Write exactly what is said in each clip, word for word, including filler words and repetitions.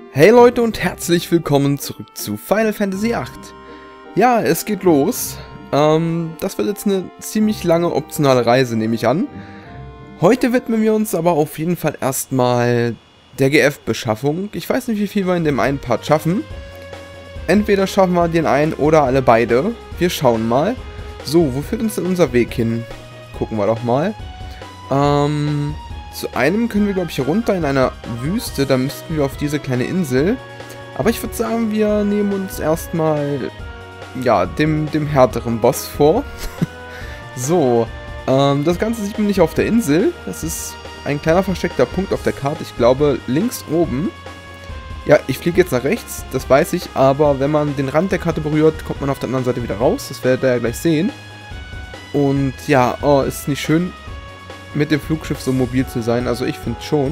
Hey Leute und herzlich willkommen zurück zu Final Fantasy acht. Ja, es geht los. Ähm, das wird jetzt eine ziemlich lange optionale Reise, nehme ich an. Heute widmen wir uns aber auf jeden Fall erstmal der G F-Beschaffung. Ich weiß nicht, wie viel wir in dem einen Part schaffen. Entweder schaffen wir den einen oder alle beide. Wir schauen mal. So, wo führt uns denn unser Weg hin? Gucken wir doch mal. Ähm... Zu einem können wir, glaube ich, hier runter in einer Wüste. Da müssten wir auf diese kleine Insel. Aber ich würde sagen, wir nehmen uns erstmal, ja, dem, dem härteren Boss vor. So, ähm, das Ganze sieht man nicht auf der Insel. Das ist ein kleiner versteckter Punkt auf der Karte. Ich glaube, links oben. Ja, ich fliege jetzt nach rechts, das weiß ich. Aber wenn man den Rand der Karte berührt, kommt man auf der anderen Seite wieder raus. Das werdet ihr ja gleich sehen. Und ja, oh, ist nicht schön, mit dem Flugschiff so mobil zu sein. Also ich finde schon.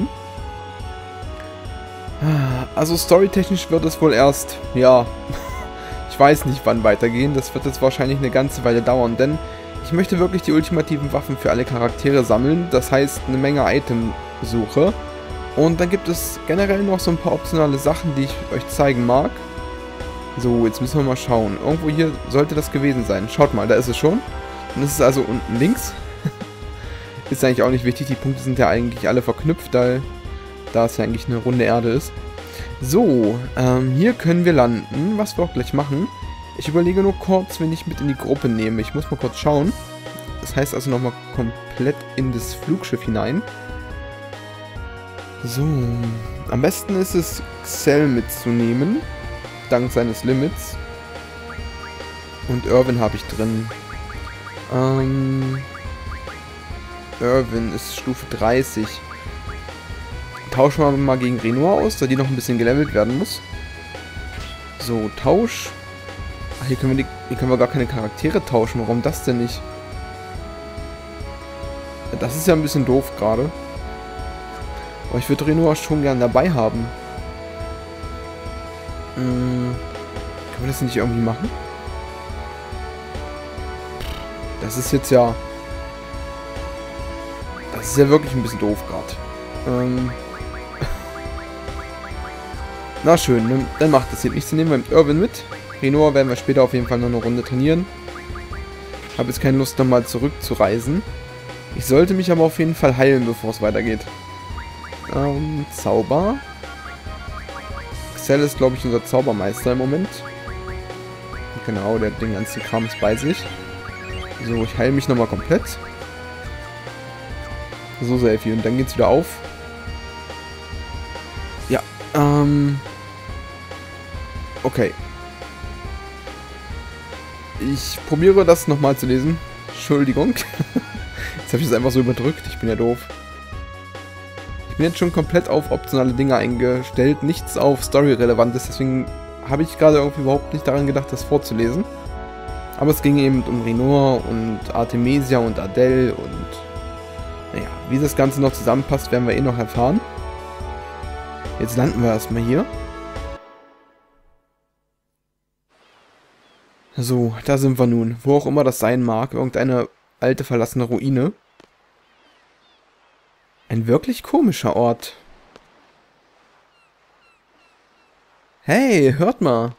Also storytechnisch wird es wohl erst, ja, ich weiß nicht wann weitergehen. Das wird jetzt wahrscheinlich eine ganze Weile dauern, denn ich möchte wirklich die ultimativen Waffen für alle Charaktere sammeln. Das heißt eine Menge Itemsuche. Und dann gibt es generell noch so ein paar optionale Sachen, die ich euch zeigen mag. So, jetzt müssen wir mal schauen. Irgendwo hier sollte das gewesen sein. Schaut mal, da ist es schon. Und das ist also unten links. Ist eigentlich auch nicht wichtig, die Punkte sind ja eigentlich alle verknüpft, da, da es ja eigentlich eine runde Erde ist. So, ähm, hier können wir landen, was wir auch gleich machen. Ich überlege nur kurz, wenn ich mit in die Gruppe nehme. Ich muss mal kurz schauen. Das heißt also nochmal komplett in das Flugschiff hinein. So, am besten ist es, Xel mitzunehmen, dank seines Limits. Und Irwin habe ich drin. Ähm... Irwin ist Stufe dreißig. Tauschen wir mal gegen Renoir aus, da die noch ein bisschen gelevelt werden muss. So, Tausch. Ach, hier können wir, die, hier können wir gar keine Charaktere tauschen. Warum das denn nicht? Ja, das ist ja ein bisschen doof gerade. Aber ich würde Renoir schon gern dabei haben. Hm, können wir das nicht irgendwie machen? Das ist jetzt ja... Das ist ja wirklich ein bisschen doof gerade. Ähm Na schön, dann, dann macht das hier nichts. Dann nehmen wir mit Irwin mit. Renoir werden wir später auf jeden Fall noch eine Runde trainieren. Habe jetzt keine Lust, nochmal zurückzureisen. Ich sollte mich aber auf jeden Fall heilen, bevor es weitergeht. Ähm, Zauber. Xel ist, glaube ich, unser Zaubermeister im Moment. Genau, der hat den ganzen Krams bei sich. So, ich heile mich nochmal komplett. So, Selfie. Und dann geht's wieder auf. Ja, ähm... Okay. Ich probiere das nochmal zu lesen. Entschuldigung. Jetzt habe ich es einfach so überdrückt. Ich bin ja doof. Ich bin jetzt schon komplett auf optionale Dinge eingestellt. Nichts auf Story-Relevantes. Deswegen habe ich gerade irgendwie überhaupt nicht daran gedacht, das vorzulesen. Aber es ging eben um Renoir und Artemisia und Adele und... Naja, wie das Ganze noch zusammenpasst, werden wir eh noch erfahren. Jetzt landen wir erstmal hier. So, da sind wir nun. Wo auch immer das sein mag. Irgendeine alte verlassene Ruine. Ein wirklich komischer Ort. Hey, hört mal.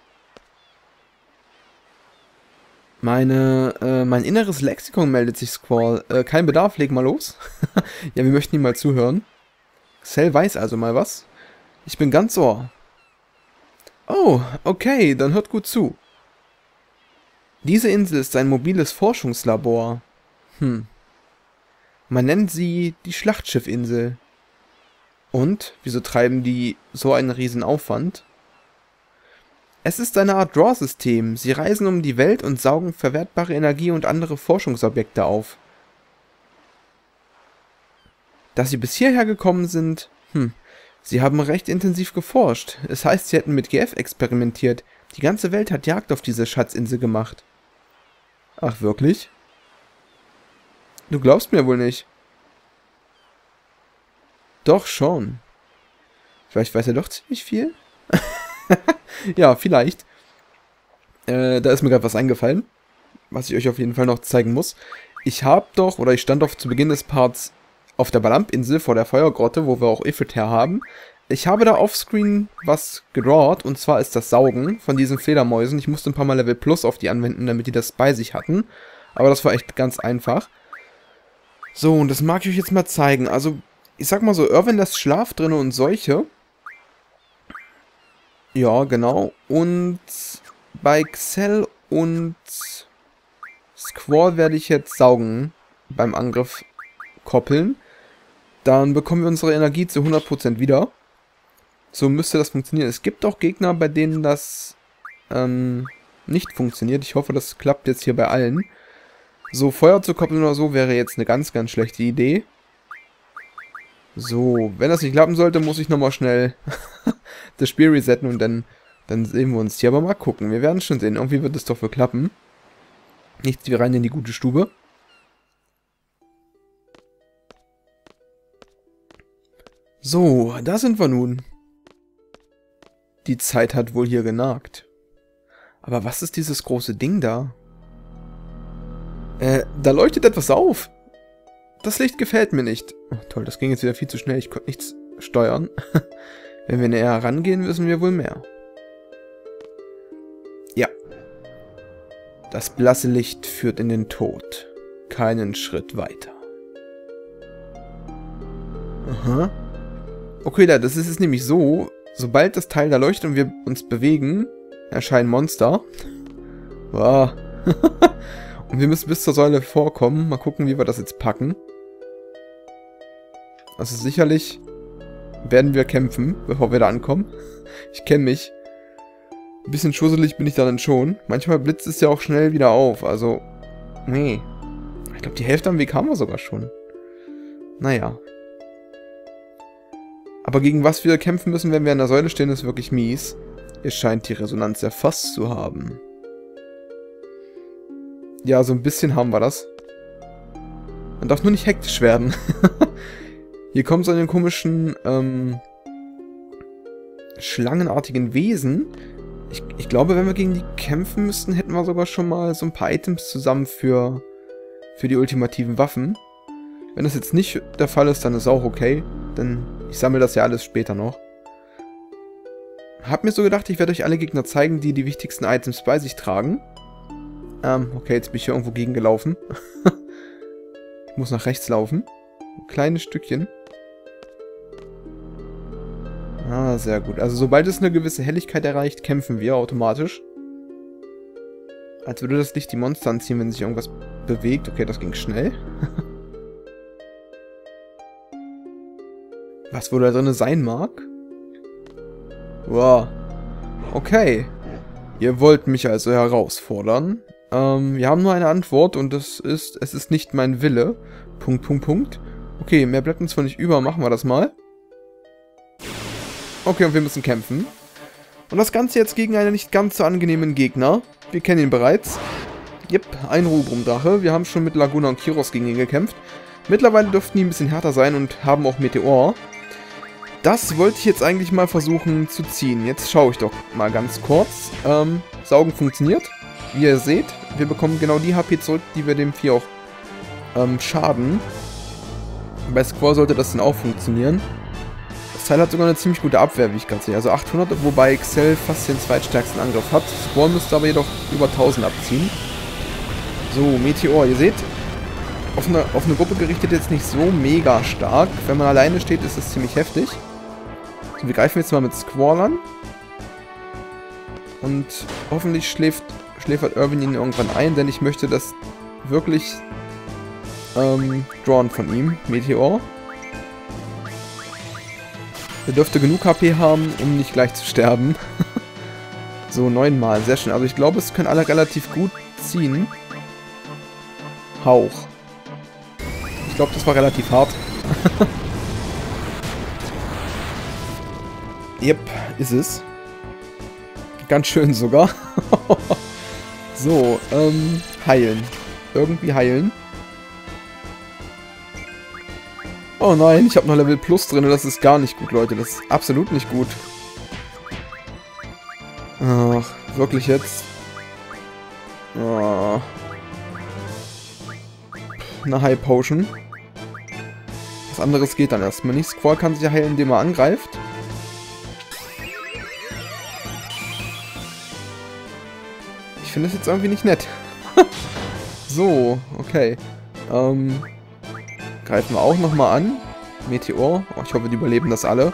Meine, äh, mein inneres Lexikon meldet sich, Squall. Äh, kein Bedarf, leg mal los. Ja, wir möchten ihm mal zuhören. Xel weiß also mal was. Ich bin ganz ohr. Oh, okay, dann hört gut zu. Diese Insel ist ein mobiles Forschungslabor. Hm. Man nennt sie die Schlachtschiffinsel. Und, wieso treiben die so einen riesen Aufwand? Es ist eine Art Draw-System. Sie reisen um die Welt und saugen verwertbare Energie und andere Forschungsobjekte auf. Dass sie bis hierher gekommen sind? Hm, sie haben recht intensiv geforscht. Es heißt, sie hätten mit G F experimentiert. Die ganze Welt hat Jagd auf diese Schatzinsel gemacht. Ach, wirklich? Du glaubst mir wohl nicht. Doch schon. Vielleicht weiß er doch ziemlich viel? Ja, vielleicht. Äh, da ist mir gerade was eingefallen, was ich euch auf jeden Fall noch zeigen muss. Ich habe doch, oder ich stand doch zu Beginn des Parts auf der Balamp-Insel vor der Feuergrotte, wo wir auch Ifrit her haben, ich habe da offscreen was gedrawt, und zwar ist das Saugen von diesen Fledermäusen. Ich musste ein paar Mal Level Plus auf die anwenden, damit die das bei sich hatten. Aber das war echt ganz einfach. So, und das mag ich euch jetzt mal zeigen. Also, ich sag mal so, Irwin lässt Schlaf drin und Seuche. Ja, genau. Und bei Xel und Squall werde ich jetzt Saugen beim Angriff koppeln. Dann bekommen wir unsere Energie zu hundert Prozent wieder. So müsste das funktionieren. Es gibt auch Gegner, bei denen das ähm, nicht funktioniert. Ich hoffe, das klappt jetzt hier bei allen. So, Feuer zu koppeln oder so wäre jetzt eine ganz, ganz schlechte Idee. So, wenn das nicht klappen sollte, muss ich nochmal schnell das Spiel resetten und dann, dann sehen wir uns hier. Aber mal gucken, wir werden schon sehen. Irgendwie wird es doch wohl klappen. Nichts wie rein in die gute Stube. So, da sind wir nun. Die Zeit hat wohl hier genagt. Aber was ist dieses große Ding da? Äh, da leuchtet etwas auf. Das Licht gefällt mir nicht. Oh, toll, das ging jetzt wieder viel zu schnell. Ich konnte nichts steuern. Wenn wir näher rangehen, wissen wir wohl mehr. Ja. Das blasse Licht führt in den Tod. Keinen Schritt weiter. Aha. Okay, das ist es nämlich so. Sobald das Teil da leuchtet und wir uns bewegen, erscheinen Monster. Wow. Und wir müssen bis zur Säule vorkommen. Mal gucken, wie wir das jetzt packen. Also sicherlich werden wir kämpfen, bevor wir da ankommen. Ich kenne mich. Ein bisschen schusselig bin ich da dann schon. Manchmal blitzt es ja auch schnell wieder auf. Also, nee. Ich glaube, die Hälfte am Weg haben wir sogar schon. Naja. Aber gegen was wir kämpfen müssen, wenn wir an der Säule stehen, ist wirklich mies. Es scheint die Resonanz erfasst zu haben. Ja, so ein bisschen haben wir das. Man darf nur nicht hektisch werden. Hier kommt so einen komischen, ähm, schlangenartigen Wesen. Ich, ich glaube, wenn wir gegen die kämpfen müssten, hätten wir sogar schon mal so ein paar Items zusammen für, für die ultimativen Waffen. Wenn das jetzt nicht der Fall ist, dann ist auch okay. Denn ich sammle das ja alles später noch. Hab mir so gedacht, ich werde euch alle Gegner zeigen, die die wichtigsten Items bei sich tragen. Ähm, okay, jetzt bin ich hier irgendwo gegengelaufen. Ich muss nach rechts laufen. Ein kleines Stückchen. Ah, sehr gut. Also sobald es eine gewisse Helligkeit erreicht, kämpfen wir automatisch. Als würde das Licht die Monster anziehen, wenn sich irgendwas bewegt. Okay, das ging schnell. Was wohl da drin sein mag? Wow. Okay. Ihr wollt mich also herausfordern. Ähm, wir haben nur eine Antwort und das ist, es ist nicht mein Wille. Punkt, Punkt, Punkt. Okay, mehr bleibt uns wohl nicht über. Machen wir das mal. Okay, und wir müssen kämpfen. Und das Ganze jetzt gegen einen nicht ganz so angenehmen Gegner. Wir kennen ihn bereits. Jep, ein Rubrum-Drache. Wir haben schon mit Laguna und Kiros gegen ihn gekämpft. Mittlerweile dürften die ein bisschen härter sein und haben auch Meteor. Das wollte ich jetzt eigentlich mal versuchen zu ziehen. Jetzt schaue ich doch mal ganz kurz. Ähm, Saugen funktioniert. Wie ihr seht, wir bekommen genau die H P zurück, die wir dem Vieh auch ähm, schaden. Bei Squall sollte das dann auch funktionieren. Das Teil hat sogar eine ziemlich gute Abwehr, wie ich gerade sehe. Also achthundert, wobei Xel fast den zweitstärksten Angriff hat. Squall müsste aber jedoch über tausend abziehen. So, Meteor, ihr seht, auf eine, auf eine Gruppe gerichtet jetzt nicht so mega stark. Wenn man alleine steht, ist das ziemlich heftig. So, wir greifen jetzt mal mit Squall an. Und hoffentlich schläft, schläfert Irwin ihn irgendwann ein, denn ich möchte das wirklich ähm, drawn von ihm. Meteor. Er dürfte genug H P haben, um nicht gleich zu sterben. So, neunmal. Sehr schön. Also ich glaube, es können alle relativ gut ziehen. Hauch. Ich glaube, das war relativ hart. Yep, ist es. Ganz schön sogar. So, ähm, heilen. Irgendwie heilen. Oh nein, ich habe noch Level Plus drin. Das ist gar nicht gut, Leute. Das ist absolut nicht gut. Ach, wirklich jetzt? Oh. Eine High Potion. Was anderes geht dann erstmal nicht. Squall kann sich ja heilen, indem er angreift. Ich finde das jetzt irgendwie nicht nett. So, okay. Ähm, greifen wir auch nochmal an. Meteor. Oh, ich hoffe, die überleben das alle.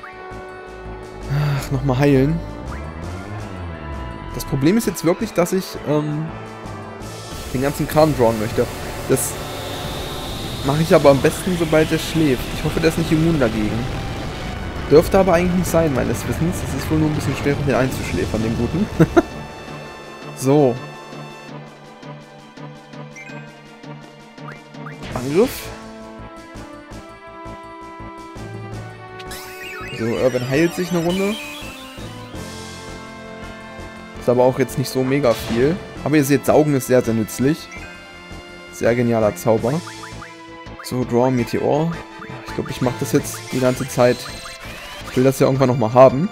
Ach, nochmal heilen. Das Problem ist jetzt wirklich, dass ich ähm, den ganzen Kram drawn möchte. Das mache ich aber am besten, sobald er schläft. Ich hoffe, der ist nicht immun dagegen. Dürfte aber eigentlich nicht sein, meines Wissens. Es ist wohl nur ein bisschen schwer, den einzuschläfern, den Guten. So. Angriff. So, Irwin heilt sich eine Runde. Ist aber auch jetzt nicht so mega viel. Aber ihr seht, Saugen ist sehr, sehr nützlich. Sehr genialer Zauber. So, Draw Meteor. Ich glaube, ich mache das jetzt die ganze Zeit. Ich will das ja irgendwann nochmal haben.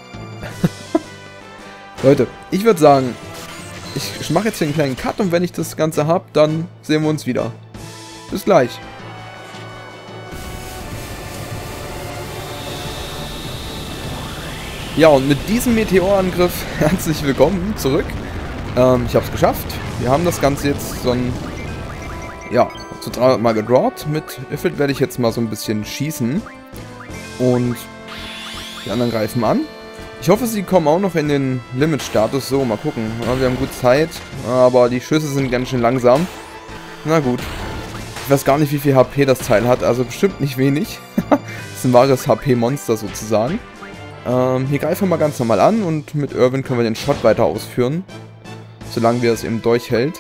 Leute, ich würde sagen, ich mache jetzt hier einen kleinen Cut und wenn ich das Ganze habe, dann sehen wir uns wieder. Bis gleich. Ja, und mit diesem Meteorangriff herzlich willkommen zurück. Ähm, ich habe es geschafft. Wir haben das Ganze jetzt so ein, ja, zu dreihundert Mal gedrawt. Mit Ifrit werde ich jetzt mal so ein bisschen schießen. Und die anderen greifen an. Ich hoffe, sie kommen auch noch in den Limit-Status. So, mal gucken. Ja, wir haben gut Zeit, aber die Schüsse sind ganz schön langsam. Na gut. Ich weiß gar nicht, wie viel H P das Teil hat. Also bestimmt nicht wenig. Das ist ein wahres H P-Monster sozusagen. Ähm, hier greifen wir mal ganz normal an und mit Irwin können wir den Shot weiter ausführen. Solange wir es eben durchhält.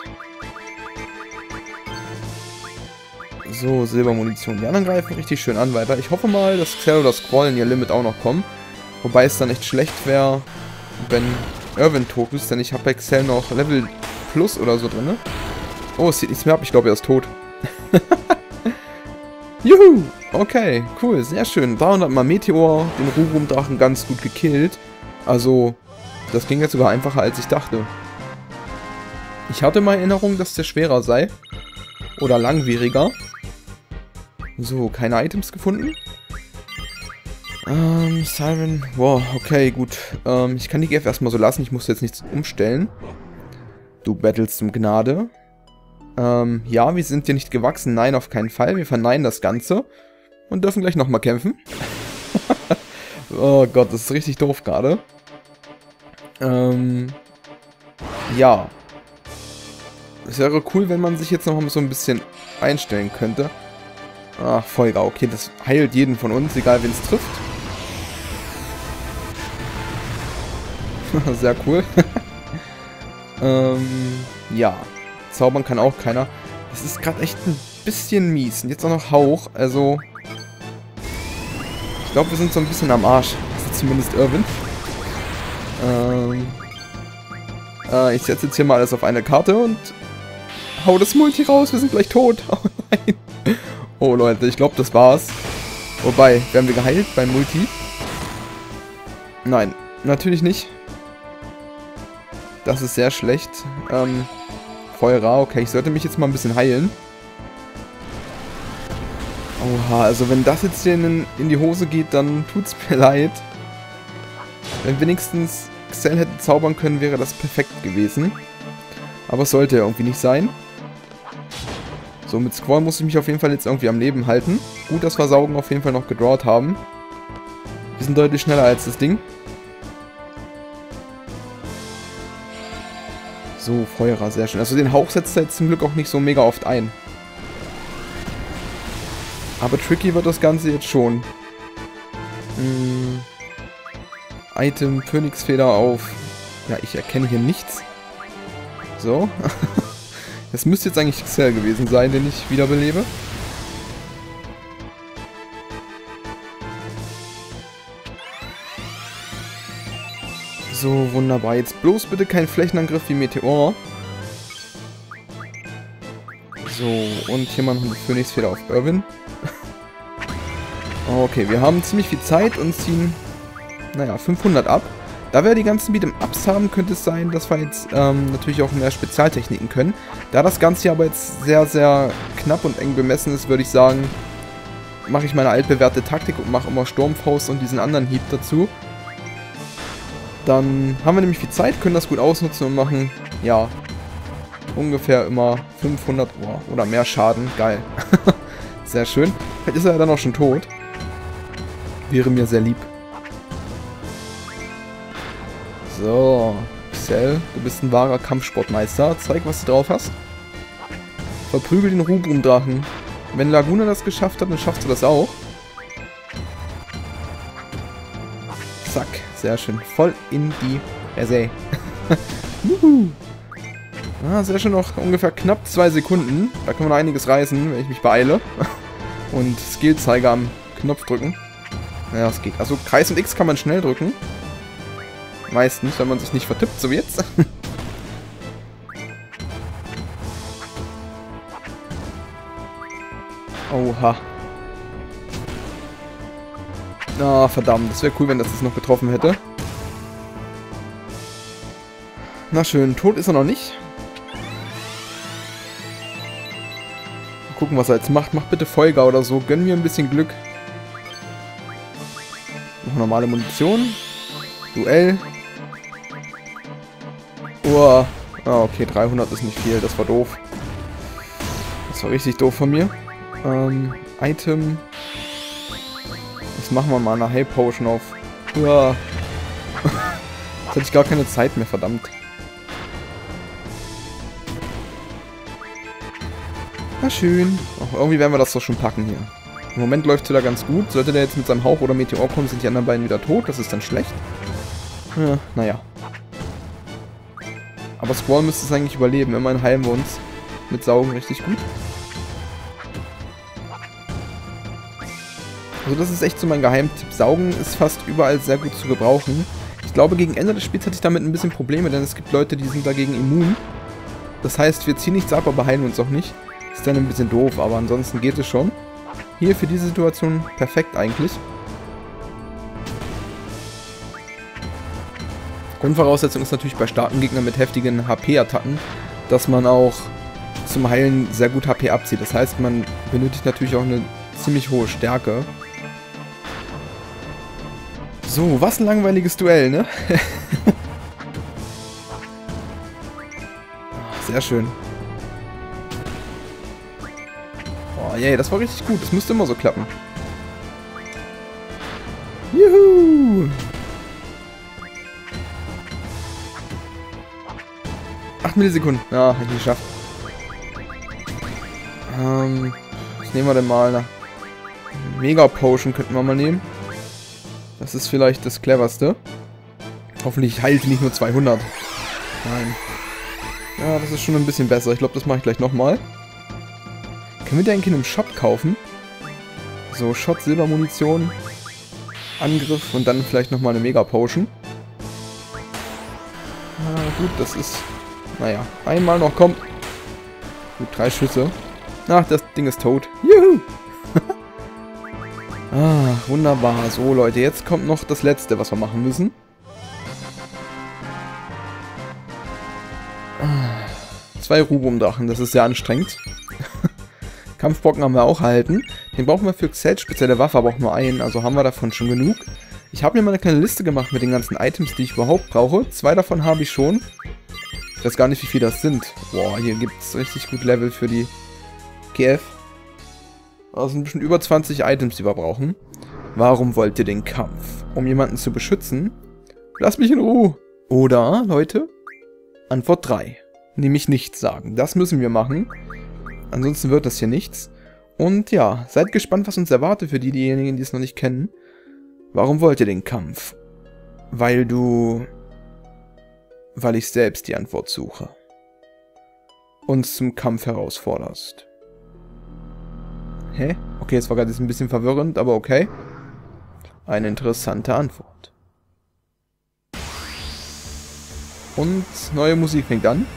So, Silbermunition. Die anderen greifen richtig schön an weiter. Ich hoffe mal, dass Xel oder Squall in ihr Limit auch noch kommen. Wobei es dann echt schlecht wäre, wenn Irwin tot ist, denn ich habe bei Xel noch Level Plus oder so drin. Oh, es sieht nichts mehr ab. Ich glaube, er ist tot. Juhu! Okay, cool, sehr schön. dreihundert Mal Meteor, den Rurum-Drachen ganz gut gekillt. Also, das ging jetzt sogar einfacher, als ich dachte. Ich hatte mal Erinnerung, dass der schwerer sei. Oder langwieriger. So, keine Items gefunden. Ähm, Siren. Wow, okay, gut. Ähm, ich kann die G F erstmal so lassen. Ich muss jetzt nichts umstellen. Du battlest um Gnade. Ähm, ja, wir sind dir nicht gewachsen. Nein, auf keinen Fall. Wir verneinen das Ganze. Und dürfen gleich nochmal kämpfen. Oh Gott, das ist richtig doof gerade. Ähm, ja. Es wäre cool, wenn man sich jetzt noch mal so ein bisschen einstellen könnte. Ach, Feuer. Okay, das heilt jeden von uns, egal wen es trifft. Sehr cool. ähm, ja. Zaubern kann auch keiner. Es ist gerade echt ein bisschen mies. Und jetzt auch noch Hauch. Also, ich glaube, wir sind so ein bisschen am Arsch. Das ist zumindest Irwin. Ähm, äh, ich setze jetzt hier mal alles auf eine Karte und hau das Multi raus. Wir sind gleich tot. Oh nein. Oh Leute, ich glaube, das war's. Wobei, werden wir geheilt beim Multi? Nein, natürlich nicht. Das ist sehr schlecht. Ähm, Feuerer, okay, ich sollte mich jetzt mal ein bisschen heilen. Oha, also wenn das jetzt hier in, in die Hose geht, dann tut's mir leid. Wenn wenigstens Xel hätte zaubern können, wäre das perfekt gewesen. Aber es sollte ja irgendwie nicht sein. So, mit Squall muss ich mich auf jeden Fall jetzt irgendwie am Leben halten. Gut, dass wir Saugen auf jeden Fall noch gedrawt haben. Wir sind deutlich schneller als das Ding. So, Feuerer, sehr schön. Also den Hauch setzt er jetzt zum Glück auch nicht so mega oft ein. Aber tricky wird das Ganze jetzt schon. Hm. Item, Phönixfeder auf. Ja, ich erkenne hier nichts. So. Das müsste jetzt eigentlich Xel gewesen sein, den ich wiederbelebe. So, wunderbar. Jetzt bloß bitte kein Flächenangriff wie Meteor. So, und hier mal noch eine Phönixfeder auf Irwin. Okay, wir haben ziemlich viel Zeit und ziehen, naja, fünfhundert ab. Da wir die ganzen Beat'em-Ups haben, könnte es sein, dass wir jetzt ähm, natürlich auch mehr Spezialtechniken können. Da das Ganze hier aber jetzt sehr, sehr knapp und eng bemessen ist, würde ich sagen, mache ich meine altbewährte Taktik und mache immer Sturmfaust und diesen anderen Hieb dazu. Dann haben wir nämlich viel Zeit, können das gut ausnutzen und machen, ja, ungefähr immer fünfhundert oh, oder mehr Schaden. Geil. Sehr schön. Vielleicht ist er dann auch schon tot. Wäre mir sehr lieb. So. Xel, du bist ein wahrer Kampfsportmeister. Zeig, was du drauf hast. Verprügel den Rubrum-Drachen. Wenn Laguna das geschafft hat, dann schaffst du das auch. Zack. Sehr schön. Voll in die Fresse. Juhu. Ah, sehr schön. Noch ungefähr knapp zwei Sekunden. Da kann man noch einiges reißen, wenn ich mich beeile. Und Skillzeiger am Knopf drücken. Ja, es geht. Also Kreis und X kann man schnell drücken. Meistens, wenn man sich nicht vertippt, so wie jetzt. Oha. Ah, verdammt. Das wäre cool, wenn das jetzt noch getroffen hätte. Na schön, tot ist er noch nicht. Mal gucken, was er jetzt macht. Mach bitte Folger oder so. Gönn mir ein bisschen Glück. Noch normale Munition. Duell. Uah. Ah, okay, dreihundert ist nicht viel. Das war doof. Das war richtig doof von mir. Ähm, Item. Jetzt machen wir mal eine High Potion auf. Uah. Jetzt hatte ich gar keine Zeit mehr, verdammt. Na schön. Ach, irgendwie werden wir das doch schon packen hier. Im Moment läuft es wieder ganz gut. Sollte der jetzt mit seinem Hauch oder Meteor kommen, sind die anderen beiden wieder tot. Das ist dann schlecht. Ja, naja. Aber Squall müsste es eigentlich überleben. Immerhin heilen wir uns mit Saugen richtig gut. Also das ist echt so mein Geheimtipp. Saugen ist fast überall sehr gut zu gebrauchen. Ich glaube, gegen Ende des Spiels hatte ich damit ein bisschen Probleme, denn es gibt Leute, die sind dagegen immun. Das heißt, wir ziehen nichts ab, aber heilen uns auch nicht. Ist dann ein bisschen doof, aber ansonsten geht es schon. Hier für diese Situation perfekt eigentlich. Grundvoraussetzung ist natürlich bei starken Gegnern mit heftigen H P-Attacken, dass man auch zum Heilen sehr gut H P abzieht. Das heißt, man benötigt natürlich auch eine ziemlich hohe Stärke. So, was ein langweiliges Duell, ne? Sehr schön. Oh, yay, das war richtig gut. Das müsste immer so klappen. Juhu! acht Millisekunden. Ja, hätte ich geschafft. Ähm, was nehmen wir denn mal? Na, Mega Potion könnten wir mal nehmen. Das ist vielleicht das cleverste. Hoffentlich heilt sie nicht nur zweihundert. Nein. Ja, das ist schon ein bisschen besser. Ich glaube, das mache ich gleich nochmal. Können wir den eigentlich in einem Shop kaufen? So, Shot, Silbermunition, Angriff und dann vielleicht nochmal eine Mega Potion. Na gut, das ist... Naja, einmal noch, komm. Gut, drei Schüsse. Ach, das Ding ist tot. Juhu! Ah, wunderbar. So, Leute, jetzt kommt noch das Letzte, was wir machen müssen. Ah, zwei Rubrum-Drachen, das ist sehr anstrengend. Kampfbrocken haben wir auch erhalten. Den brauchen wir für Xels spezielle Waffe, aber auch nur einen, also haben wir davon schon genug. Ich habe mir mal eine kleine Liste gemacht mit den ganzen Items, die ich überhaupt brauche. Zwei davon habe ich schon. Ich weiß gar nicht, wie viele das sind. Boah, hier gibt es richtig gut Level für die G F. Das sind bestimmt über zwanzig Items, die wir brauchen. Warum wollt ihr den Kampf? Um jemanden zu beschützen? Lass mich in Ruhe. Oder, Leute, Antwort drei. Nämlich nichts sagen. Das müssen wir machen. Ansonsten wird das hier nichts. Und ja, seid gespannt, was uns erwartet für die, diejenigen, die es noch nicht kennen. Warum wollt ihr den Kampf? Weil du... Weil ich selbst die Antwort suche. Uns zum Kampf herausforderst. Hä? Okay, jetzt war gerade ein bisschen verwirrend, aber okay. Eine interessante Antwort. Und neue Musik fängt an.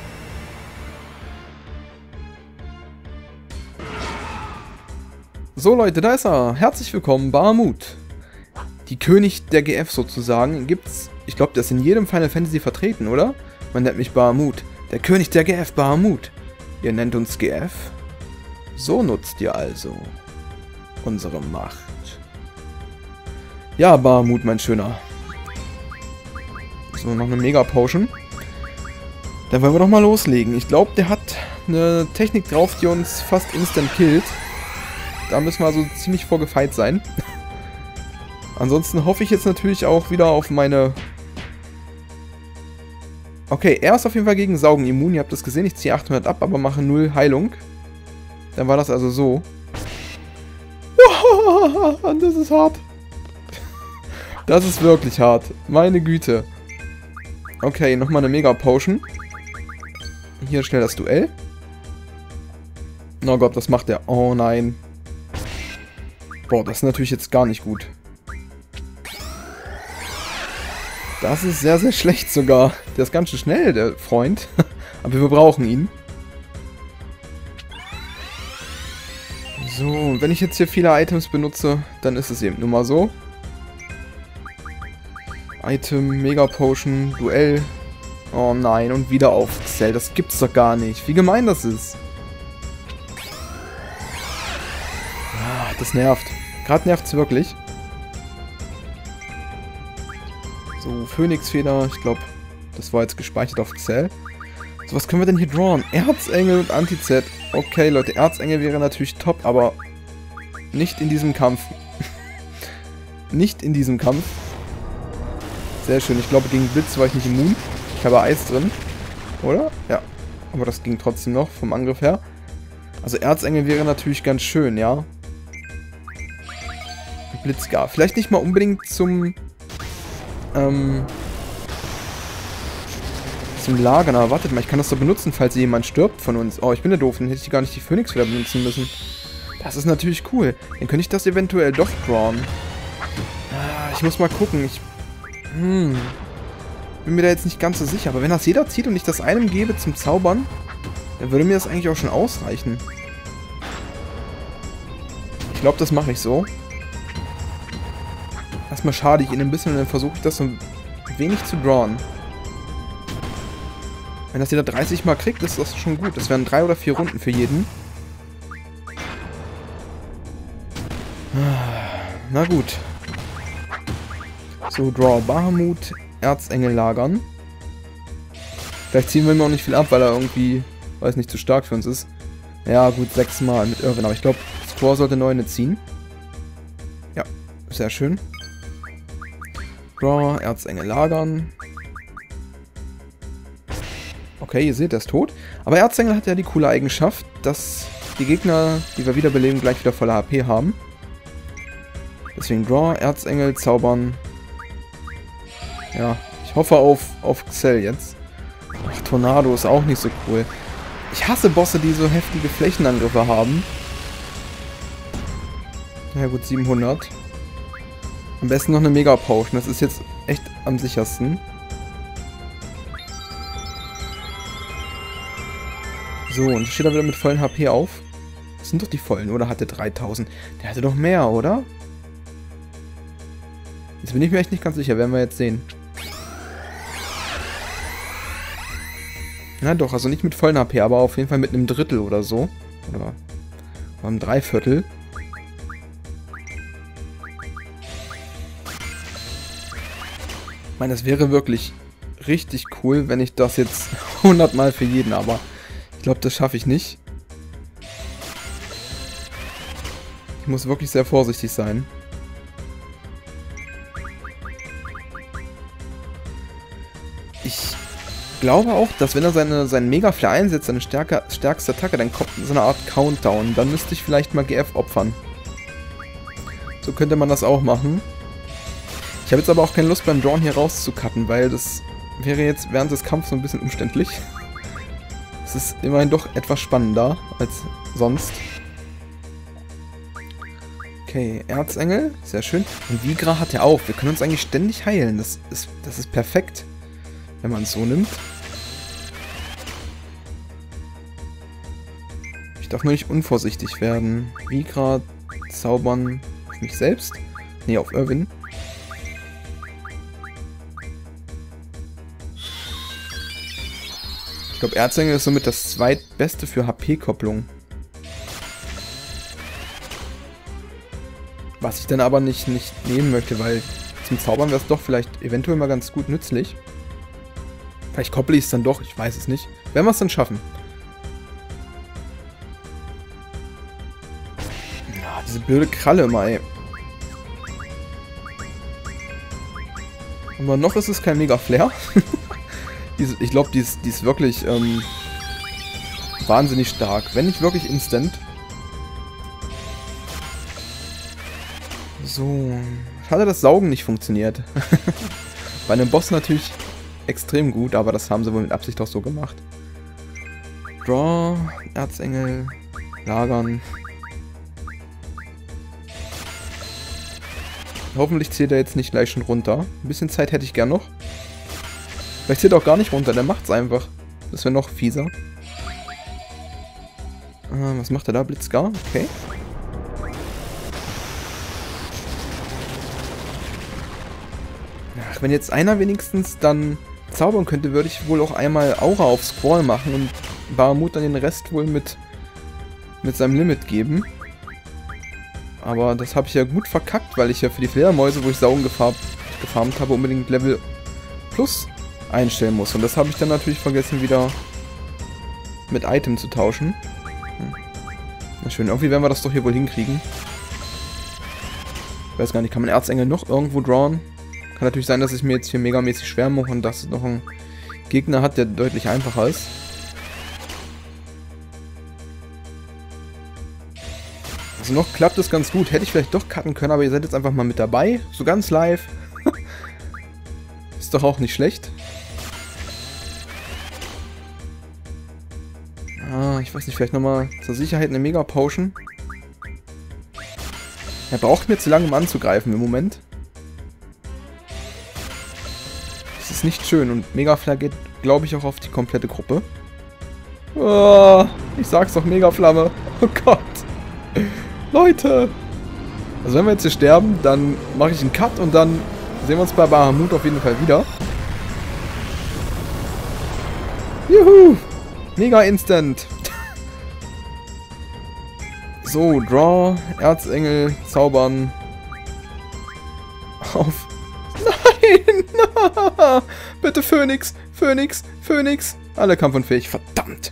So Leute, da ist er. Herzlich willkommen, Bahamut. Die König der G F sozusagen gibt's, ich glaube, der ist in jedem Final Fantasy vertreten, oder? Man nennt mich Bahamut. Der König der G F, Bahamut. Ihr nennt uns G F? So nutzt ihr also unsere Macht. Ja, Bahamut, mein Schöner. So, noch eine Mega Potion. Dann wollen wir doch mal loslegen. Ich glaube, der hat eine Technik drauf, die uns fast instant killt. Da müssen wir also ziemlich vorgefeit sein. Ansonsten hoffe ich jetzt natürlich auch wieder auf meine... Okay, er ist auf jeden Fall gegen Saugen immun. Ihr habt das gesehen. Ich ziehe achthundert ab, aber mache null Heilung. Dann war das also so. Das ist hart. Das ist wirklich hart. Meine Güte. Okay, nochmal eine Mega Potion. Hier schnell das Duell. Oh Gott, was macht der? Oh nein. Boah, das ist natürlich jetzt gar nicht gut. Das ist sehr, sehr schlecht sogar. Der ist ganz schön schnell, der Freund. Aber wir brauchen ihn. So, und wenn ich jetzt hier viele Items benutze, dann ist es eben nur mal so. Item, Mega Potion, Duell. Oh nein, und wieder auf Xel. Das gibt's doch gar nicht. Wie gemein das ist. Ah, das nervt. Gerade nervt's wirklich. So, Phönixfeder. Ich glaube, das war jetzt gespeichert auf Xel. So, was können wir denn hier drawn? Erzengel und Anti-Z. Okay, Leute, Erzengel wäre natürlich top, aber nicht in diesem Kampf. Nicht in diesem Kampf. Sehr schön. Ich glaube, gegen Blitz war ich nicht immun. Ich habe Eis drin. Oder? Ja. Aber das ging trotzdem noch vom Angriff her. Also Erzengel wäre natürlich ganz schön, ja. Blitzgar. Vielleicht nicht mal unbedingt zum... Ähm... zum Lagern. Aber wartet mal, ich kann das doch benutzen, falls jemand stirbt von uns. Oh, ich bin ja doof. Dann hätte ich gar nicht die Phönixfeder benutzen müssen. Das ist natürlich cool. Dann könnte ich das eventuell doch drawn. Ah, ich muss mal gucken. Ich... Hm... Bin mir da jetzt nicht ganz so sicher, aber wenn das jeder zieht und ich das einem gebe zum Zaubern, dann würde mir das eigentlich auch schon ausreichen. Ich glaube, das mache ich so. Erstmal schade ich ihn ein bisschen und dann versuche ich das so ein wenig zu drawn. Wenn das jeder dreißig Mal kriegt, ist das schon gut. Das wären drei oder vier Runden für jeden. Na gut. So, Draw Bahamut. Erzengel lagern. Vielleicht ziehen wir ihm auch nicht viel ab, weil er irgendwie, weiß nicht, zu stark für uns ist. Ja, gut, sechs Mal mit Irwin, aber ich glaube, Score sollte neun ziehen. Ja, sehr schön. Draw, Erzengel lagern. Okay, ihr seht, er ist tot. Aber Erzengel hat ja die coole Eigenschaft, dass die Gegner, die wir wiederbeleben, gleich wieder volle H P haben. Deswegen Draw, Erzengel, zaubern. Ja, ich hoffe auf, auf Xel jetzt. Ach, Tornado ist auch nicht so cool. Ich hasse Bosse, die so heftige Flächenangriffe haben. Na ja, gut, siebenhundert. Am besten noch eine Mega Potion. Das ist jetzt echt am sichersten. So, und jetzt steht er wieder mit vollen H P auf. Das sind doch die vollen, oder? Hat der dreitausend? Der hatte doch mehr, oder? Jetzt bin ich mir echt nicht ganz sicher. Werden wir jetzt sehen. Na doch, also nicht mit vollen H P, aber auf jeden Fall mit einem Drittel oder so. Oder, oder einem Dreiviertel. Ich meine, das wäre wirklich richtig cool, wenn ich das jetzt hundert Mal für jeden, aber ich glaube, das schaffe ich nicht. Ich muss wirklich sehr vorsichtig sein. Ich glaube auch, dass wenn er seine, seinen Mega-Flare einsetzt, seine stärker, stärkste Attacke, dann kommt so eine Art Countdown. Dann müsste ich vielleicht mal G F opfern. So könnte man das auch machen. Ich habe jetzt aber auch keine Lust beim Drawn hier rauszucutten, weil das wäre jetzt während des Kampfs so ein bisschen umständlich. Es ist immerhin doch etwas spannender als sonst. Okay, Erzengel, sehr schön. Und Vigra hat er auch. Wir können uns eigentlich ständig heilen. Das ist, das ist perfekt, wenn man es so nimmt. Ich darf nur nicht unvorsichtig werden. Vigra zaubern auf mich selbst. Nee, auf Irwin. Ich glaube, Erzengel ist somit das zweitbeste für H P-Kopplung. Was ich dann aber nicht, nicht nehmen möchte, weil zum Zaubern wäre es doch vielleicht eventuell mal ganz gut nützlich. Vielleicht koppel ich es dann doch, ich weiß es nicht. Werden wir es dann schaffen. Ja, diese blöde Kralle immer, ey. Aber noch ist es kein Mega-Flair. Ich glaube, die ist, die ist wirklich ähm, wahnsinnig stark. Wenn nicht wirklich instant. So. Schade, dass Saugen nicht funktioniert. Bei einem Boss natürlich extrem gut, aber das haben sie wohl mit Absicht auch so gemacht. Draw, Erzengel, lagern. Hoffentlich zählt er jetzt nicht gleich schon runter. Ein bisschen Zeit hätte ich gern noch. Vielleicht zählt er auch gar nicht runter, der macht's einfach. Das wäre noch fieser. Äh, was macht er da? Blitzgar? Okay. Ach, wenn jetzt einer wenigstens dann zaubern könnte, würde ich wohl auch einmal Aura auf Squall machen und Bahamut dann den Rest wohl mit, mit seinem Limit geben. Aber das habe ich ja gut verkackt, weil ich ja für die Fledermäuse, wo ich Saugen gefarmt, gefarmt habe, unbedingt Level Plus einstellen muss. Und das habe ich dann natürlich vergessen, wieder mit Item zu tauschen. Hm. Na schön, irgendwie werden wir das doch hier wohl hinkriegen. Ich weiß gar nicht, kann man Erzengel noch irgendwo drawn? Kann natürlich sein, dass ich mir jetzt hier megamäßig schwer mache und dass es noch einen Gegner hat, der deutlich einfacher ist. Also noch klappt es ganz gut. Hätte ich vielleicht doch cutten können, aber ihr seid jetzt einfach mal mit dabei. So ganz live. Ist doch auch nicht schlecht. Ah, ich weiß nicht, vielleicht nochmal zur Sicherheit eine Mega-Potion. Er braucht mir zu lange, um anzugreifen im Moment. Das ist nicht schön und Mega-Flare geht, glaube ich, auch auf die komplette Gruppe. Oh, ich sag's doch, Mega-Flamme. Oh Gott. Leute! Also wenn wir jetzt hier sterben, dann mache ich einen Cut und dann sehen wir uns bei Bahamut auf jeden Fall wieder. Juhu! Mega instant! So, Draw, Erzengel, Zaubern. Auf. Nein! Bitte Phönix! Phönix! Phönix! Alle kampfunfähig, verdammt!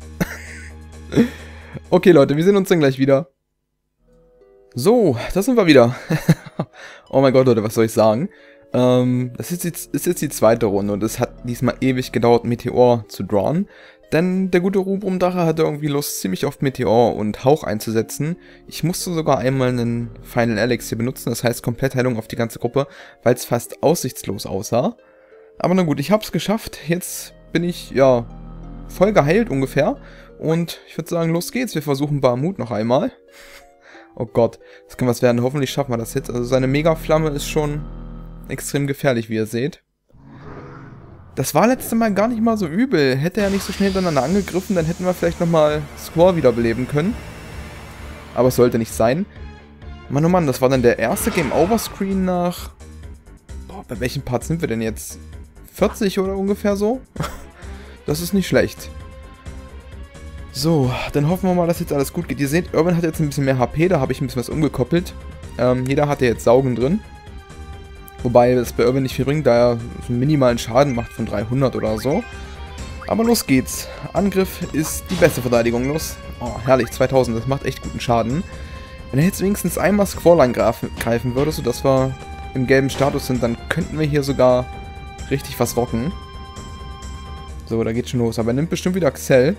Okay Leute, wir sehen uns dann gleich wieder. So, da sind wir wieder. Oh mein Gott, Leute, was soll ich sagen? Ähm, das ist jetzt, ist jetzt die zweite Runde und es hat diesmal ewig gedauert, Meteor zu drawn. Denn der gute Rubrum-Drache hatte irgendwie Lust, ziemlich oft Meteor und Hauch einzusetzen. Ich musste sogar einmal einen Final Alex hier benutzen, das heißt Komplettheilung auf die ganze Gruppe, weil es fast aussichtslos aussah. Aber na gut, ich hab's geschafft. Jetzt bin ich, ja, voll geheilt ungefähr. Und ich würde sagen, los geht's. Wir versuchen Bahamut noch einmal. Oh Gott, das kann was werden. Hoffentlich schaffen wir das jetzt. Also seine Mega-Flamme ist schon extrem gefährlich, wie ihr seht. Das war letztes Mal gar nicht mal so übel. Hätte er nicht so schnell hintereinander angegriffen, dann hätten wir vielleicht nochmal Squall wiederbeleben können. Aber es sollte nicht sein. Mann, oh Mann, das war dann der erste Game-Over-Screen nach... Boah, bei welchem Part sind wir denn jetzt? vierzig oder ungefähr so? Das ist nicht schlecht. So, dann hoffen wir mal, dass jetzt alles gut geht. Ihr seht, Irwin hat jetzt ein bisschen mehr H P, da habe ich ein bisschen was umgekoppelt. Ähm, jeder hatte jetzt Saugen drin. Wobei das bei Irwin nicht viel bringt, da er einen minimalen Schaden macht von dreihundert oder so. Aber los geht's. Angriff ist die beste Verteidigung. Los. Oh, herrlich, zweitausend, das macht echt guten Schaden. Wenn er jetzt wenigstens einmal Squall angreifen würde, sodass wir im gelben Status sind, dann könnten wir hier sogar richtig was rocken. So, da geht's schon los. Aber er nimmt bestimmt wieder Xel.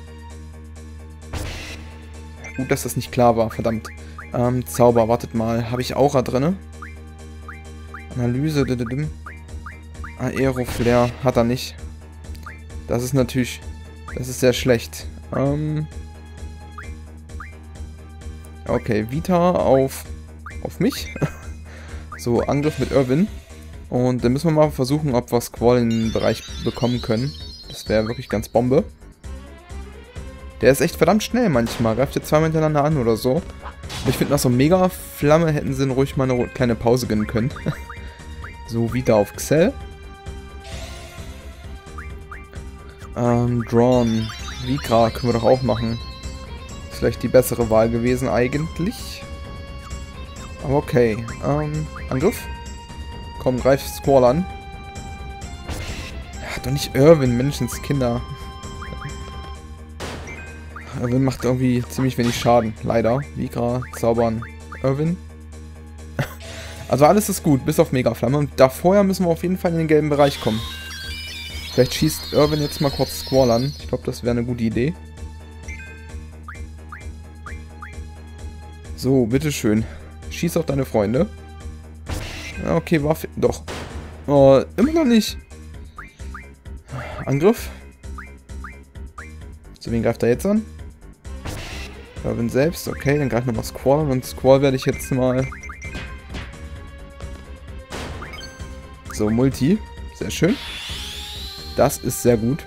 Gut, dass das nicht klar war, verdammt. Ähm, Zauber, wartet mal. Habe ich Aura drinne? Analyse, dididim. Aeroflair hat er nicht. Das ist natürlich... Das ist sehr schlecht. Ähm... Okay, Vita auf... Auf mich. So, Angriff mit Irwin. Und dann müssen wir mal versuchen, ob wir Squall in den Bereich bekommen können. Das wäre wirklich ganz Bombe. Der ist echt verdammt schnell manchmal. Greift jetzt zweimal hintereinander an oder so. Und ich finde, nach so Mega-Flamme hätten sie ruhig mal eine kleine Pause gönnen können. So, wieder auf Xel. Ähm, Drawn. Vikra können wir doch auch machen. Ist vielleicht die bessere Wahl gewesen eigentlich. Aber okay. Ähm, Angriff. Komm, greif Squall an. doch nicht Irwin, Menschenskinder. Irwin macht irgendwie ziemlich wenig Schaden, leider. Vigra, Zaubern, Irwin. Also alles ist gut, bis auf Megaflamme. Und da vorher müssen wir auf jeden Fall in den gelben Bereich kommen. Vielleicht schießt Irwin jetzt mal kurz Squall an. Ich glaube, das wäre eine gute Idee. So, bitteschön. Schieß auf deine Freunde. Ja, okay, Waffe. Doch. Oh, immer noch nicht. Angriff. So, wen greift er jetzt an? Irwin selbst. Okay, dann greift nochmal Squall an. Und Squall werde ich jetzt mal... So, Multi. Sehr schön. Das ist sehr gut.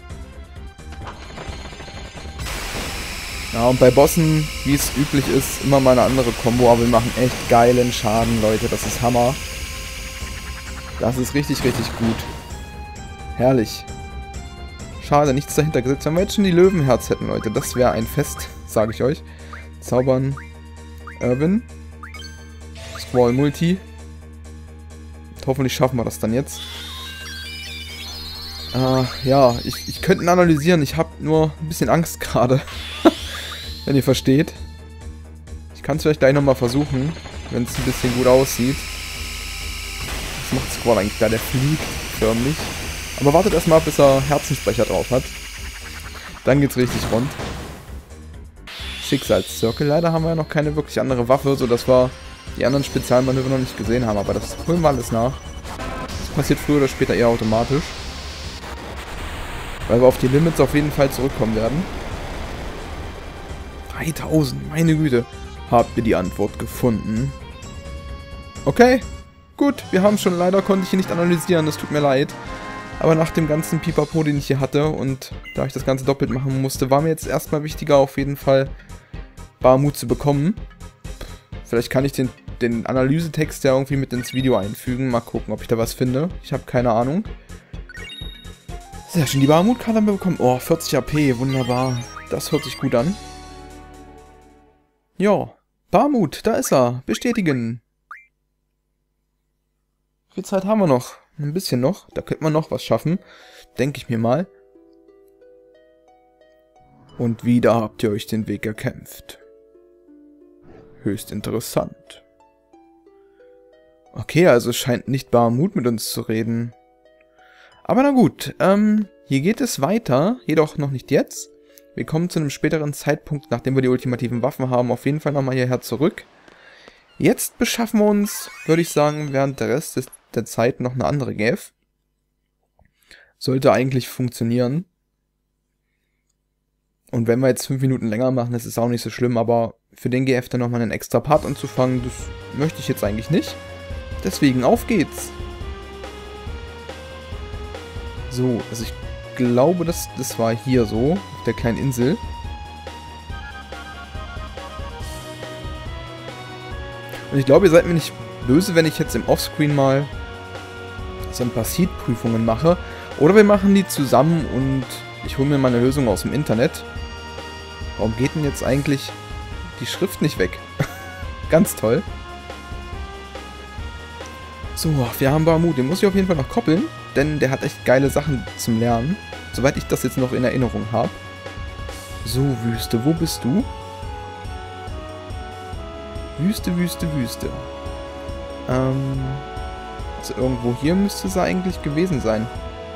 Ja, und bei Bossen, wie es üblich ist, immer mal eine andere Kombo. Aber wir machen echt geilen Schaden, Leute. Das ist Hammer. Das ist richtig, richtig gut. Herrlich. Schade, nichts dahinter gesetzt. Wenn wir jetzt schon die Löwenherz hätten, Leute, das wäre ein Fest, sage ich euch. Zaubern. Irwin. Squall Multi. Und hoffentlich schaffen wir das dann jetzt. Äh, ja, ich, ich könnte ihn analysieren. Ich habe nur ein bisschen Angst gerade. Wenn ihr versteht. Ich kann es vielleicht gleich nochmal versuchen, wenn es ein bisschen gut aussieht. Was macht Squall eigentlich da? Der fliegt förmlich. Aber wartet erstmal, bis er Herzensbrecher drauf hat. Dann geht's richtig rund. Schicksalszirkel. Leider haben wir ja noch keine wirklich andere Waffe, sodass wir die anderen Spezialmanöver noch nicht gesehen haben. Aber das holen wir alles nach. Das passiert früher oder später eher automatisch. Weil wir auf die Limits auf jeden Fall zurückkommen werden. dreitausend, meine Güte. Habt ihr die Antwort gefunden? Okay, gut. Wir haben schon. Leider konnte ich hier nicht analysieren. Das tut mir leid. Aber nach dem ganzen Pipapo, den ich hier hatte und da ich das Ganze doppelt machen musste, war mir jetzt erstmal wichtiger, auf jeden Fall Bahamut zu bekommen. Vielleicht kann ich den, den Analysetext ja irgendwie mit ins Video einfügen. Mal gucken, ob ich da was finde. Ich habe keine Ahnung. Sehr schön, die Bahamut-Karte haben wir bekommen. Oh, vierzig A P, wunderbar. Das hört sich gut an. Ja, Bahamut, da ist er. Bestätigen. Wie viel Zeit haben wir noch? Ein bisschen noch. Da könnte man noch was schaffen. Denke ich mir mal. Und wieder habt ihr euch den Weg erkämpft. Höchst interessant. Okay, also es scheint nicht Bahamut mit uns zu reden. Aber na gut, ähm, hier geht es weiter. Jedoch noch nicht jetzt. Wir kommen zu einem späteren Zeitpunkt, nachdem wir die ultimativen Waffen haben, auf jeden Fall nochmal hierher zurück. Jetzt beschaffen wir uns, würde ich sagen, während der Rest des der Zeit noch eine andere G F. Sollte eigentlich funktionieren. Und wenn wir jetzt fünf Minuten länger machen, das ist auch nicht so schlimm, aber für den G F dann nochmal einen extra Part anzufangen, das möchte ich jetzt eigentlich nicht. Deswegen, auf geht's! So, also ich glaube, das, das war hier so, auf der kleinen Insel. Und ich glaube, ihr seid mir nicht böse, wenn ich jetzt im Offscreen mal so ein paar Seed-Prüfungen mache. Oder wir machen die zusammen und ich hole mir mal eine Lösung aus dem Internet. Warum geht denn jetzt eigentlich die Schrift nicht weg? Ganz toll. So, wir haben Bahamut. Den muss ich auf jeden Fall noch koppeln, denn der hat echt geile Sachen zum Lernen. Soweit ich das jetzt noch in Erinnerung habe. So, Wüste, wo bist du? Wüste, Wüste, Wüste. Ähm... Also irgendwo hier müsste sie eigentlich gewesen sein.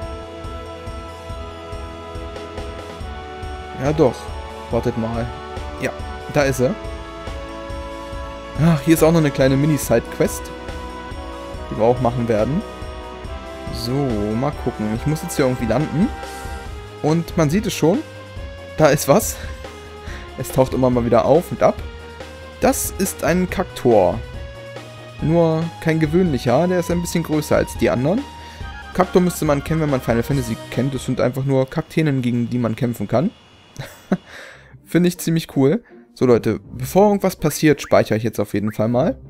Ja doch. Wartet mal. Ja, da ist er. Ach, hier ist auch noch eine kleine Mini-Side-Quest, die wir auch machen werden. So, mal gucken. Ich muss jetzt hier irgendwie landen. Und man sieht es schon. Da ist was. Es taucht immer mal wieder auf und ab. Das ist ein Kaktor. Nur kein gewöhnlicher, der ist ein bisschen größer als die anderen. Kaktor müsste man kennen, wenn man Final Fantasy kennt. Das sind einfach nur Kakteen, gegen die man kämpfen kann. Finde ich ziemlich cool. So Leute, bevor irgendwas passiert, speichere ich jetzt auf jeden Fall mal.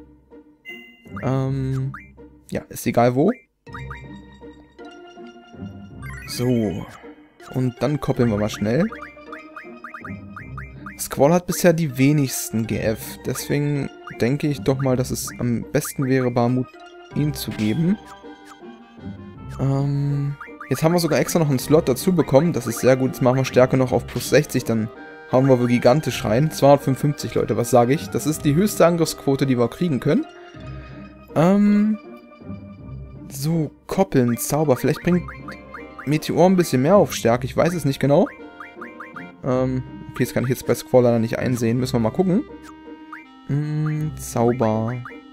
Ähm, ja, ist egal wo. So. Und dann koppeln wir mal schnell. Squall hat bisher die wenigsten G F. Deswegen denke ich doch mal, dass es am besten wäre, Bahamut ihm zu geben. Ähm, Jetzt haben wir sogar extra noch einen Slot dazu bekommen. Das ist sehr gut. Jetzt machen wir Stärke noch auf plus sechzig. Dann hauen wir wohl gigantisch rein. zweihundertfünfundfünfzig, Leute. Was sage ich? Das ist die höchste Angriffsquote, die wir kriegen können. Ähm... So, Koppeln, Zauber. Vielleicht bringt Meteor ein bisschen mehr auf Stärke. Ich weiß es nicht genau. Ähm, okay, das kann ich jetzt bei Squall leider nicht einsehen. Müssen wir mal gucken. Hm, Zauber.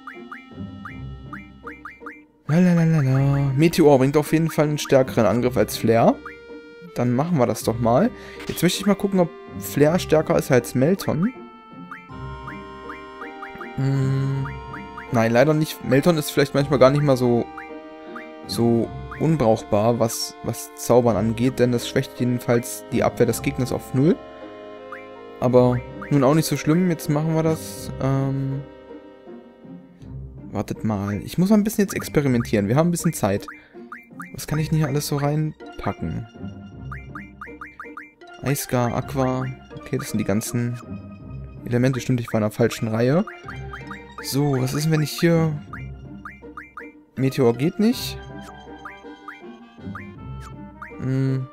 Lalalala. Meteor bringt auf jeden Fall einen stärkeren Angriff als Flair. Dann machen wir das doch mal. Jetzt möchte ich mal gucken, ob Flair stärker ist als Melton. Hm, nein, leider nicht. Melton ist vielleicht manchmal gar nicht mal so, so unbrauchbar, was, was Zaubern angeht, denn das schwächt jedenfalls die Abwehr des Gegners auf null. Aber nun auch nicht so schlimm. Jetzt machen wir das. Ähm... Wartet mal. Ich muss mal ein bisschen jetzt experimentieren. Wir haben ein bisschen Zeit. Was kann ich denn hier alles so reinpacken? Eisgar, Aqua. Okay, das sind die ganzen Elemente. Stimmt, ich war in der falschen Reihe. So, was ist denn, wenn ich hier... Meteor geht nicht. Hm.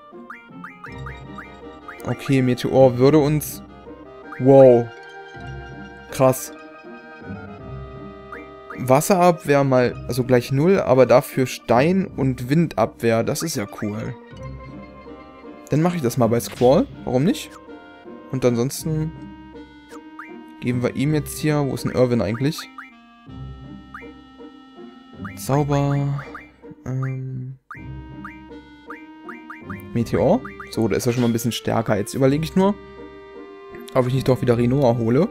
Okay, Meteor würde uns... Wow. Krass. Wasserabwehr mal, also gleich null, aber dafür Stein- und Windabwehr. Das ist ja cool. Dann mache ich das mal bei Squall. Warum nicht? Und ansonsten geben wir ihm jetzt hier... Wo ist denn Irwin eigentlich? Zauber. Ähm... Meteor. So, da ist er schon mal ein bisschen stärker. Jetzt überlege ich nur, ob ich nicht doch wieder Rinoa hole.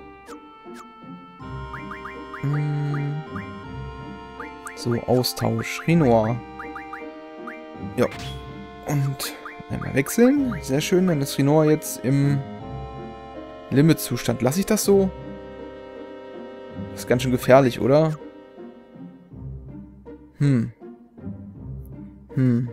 Hm. So, Austausch. Rinoa. Ja. Und einmal wechseln. Sehr schön. Dann ist Rinoa jetzt im Limit-Zustand. Lasse ich das so? Das ist ganz schön gefährlich, oder? Hm. Hm.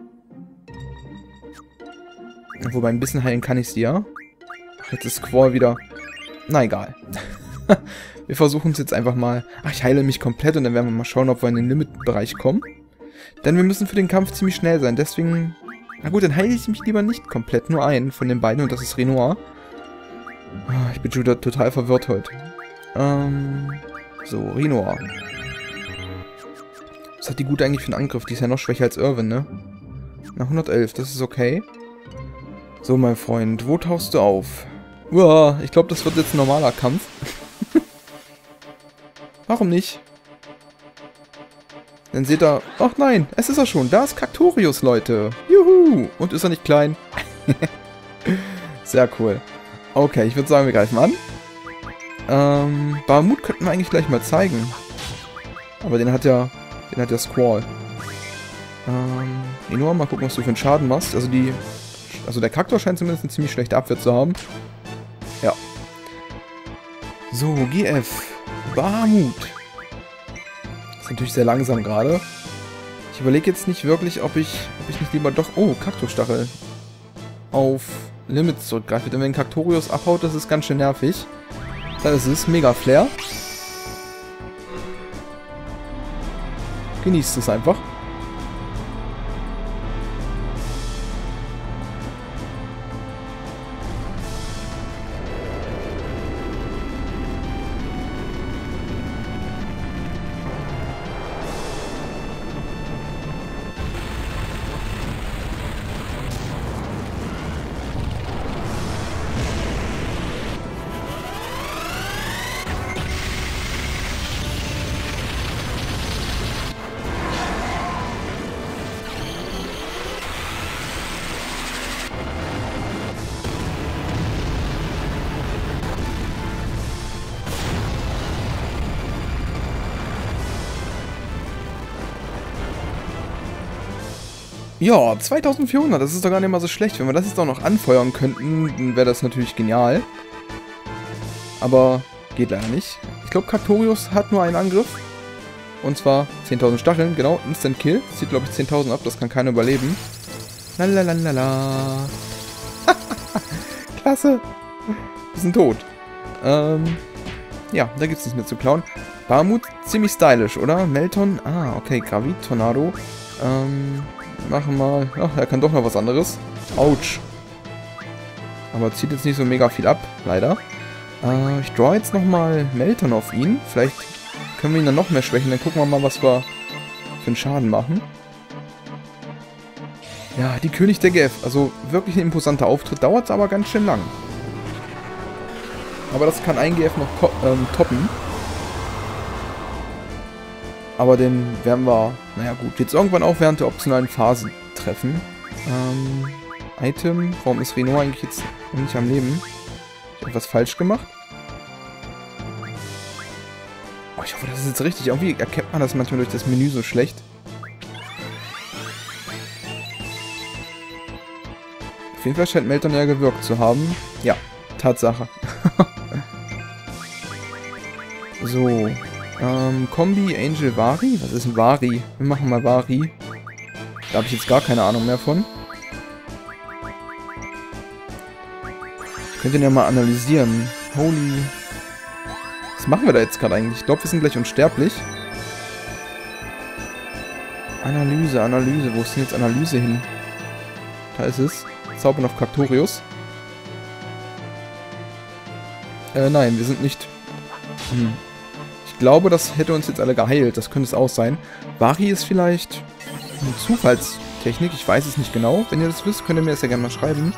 Wobei ein bisschen heilen kann ich sie ja. Ach, jetzt ist Squall wieder... Na egal. Wir versuchen es jetzt einfach mal. Ach, ich heile mich komplett und dann werden wir mal schauen, ob wir in den Limit-Bereich kommen. Denn wir müssen für den Kampf ziemlich schnell sein. Deswegen... Na gut, dann heile ich mich lieber nicht komplett. Nur einen von den beiden und das ist Rinoa. Oh, ich bin schon wieder total verwirrt heute. Ähm... So, Rinoa. Was hat die Gute eigentlich für einen Angriff? Die ist ja noch schwächer als Irwin, ne? Na, hundertelf, das ist okay. So, mein Freund, wo tauchst du auf? Uah, ich glaube, das wird jetzt ein normaler Kampf. Warum nicht? Dann seht ihr... Ach nein, es ist er schon. Da ist Kaktorius, Leute. Juhu. Und ist er nicht klein? Sehr cool. Okay, ich würde sagen, wir greifen an. Ähm, Bahamut könnten wir eigentlich gleich mal zeigen. Aber den hat ja... Den hat ja Squall. Ähm, Rinoa, mal gucken, was du für einen Schaden machst. Also die... Also der Kaktor scheint zumindest eine ziemlich schlechte Abwehr zu haben. Ja. So, G F. Bahamut. Ist natürlich sehr langsam gerade. Ich überlege jetzt nicht wirklich, ob ich, ob ich nicht lieber doch... Oh, Kaktusstachel. Auf Limits zurückgreife. Denn wenn Kaktorius abhaut, das ist ganz schön nervig. Dann ist es Mega Flare. Genießt es einfach. Ja, zweitausendvierhundert, das ist doch gar nicht mal so schlecht. Wenn wir das jetzt auch noch anfeuern könnten, dann wäre das natürlich genial. Aber geht leider nicht. Ich glaube, Kaktorius hat nur einen Angriff. Und zwar zehntausend Stacheln, genau, Instant Kill. Das zieht, glaube ich, zehntausend ab, das kann keiner überleben. Lalalala. Klasse. Wir sind tot. Ähm, ja, da gibt es nichts mehr zu klauen. Bahamut, ziemlich stylisch, oder? Melton, ah, okay, Gravitornado. Ähm... machen mal. Ach, er kann doch noch was anderes. Autsch. Aber zieht jetzt nicht so mega viel ab, leider. Äh, ich draw jetzt nochmal Melton auf ihn. Vielleicht können wir ihn dann noch mehr schwächen. Dann gucken wir mal, was wir für einen Schaden machen. Ja, die König der G F. Also wirklich ein imposanter Auftritt. Dauert es aber ganz schön lang. Aber das kann ein G F noch ähm, toppen. Aber den werden wir, naja gut, jetzt irgendwann auch während der optionalen Phase treffen. Ähm, Item. Warum ist Reno eigentlich jetzt noch nicht am Leben? Hab ich etwas falsch gemacht? Oh, ich hoffe, das ist jetzt richtig. Irgendwie erkennt man das manchmal durch das Menü so schlecht. Auf jeden Fall scheint Melton ja gewirkt zu haben. Ja, Tatsache. So. Ähm, Kombi, Angel, Vari. Was ist ein Vari? Wir machen mal Vari. Da habe ich jetzt gar keine Ahnung mehr von. Ich könnte ihn ja mal analysieren. Holy. Was machen wir da jetzt gerade eigentlich? Ich glaube, wir sind gleich unsterblich. Analyse, Analyse. Wo ist denn jetzt Analyse hin? Da ist es. Zaubern auf Kaktorius. Äh, nein, wir sind nicht... Hm. Ich glaube, das hätte uns jetzt alle geheilt. Das könnte es auch sein. Vari ist vielleicht eine Zufallstechnik. Ich weiß es nicht genau. Wenn ihr das wisst, könnt ihr mir das ja gerne mal schreiben.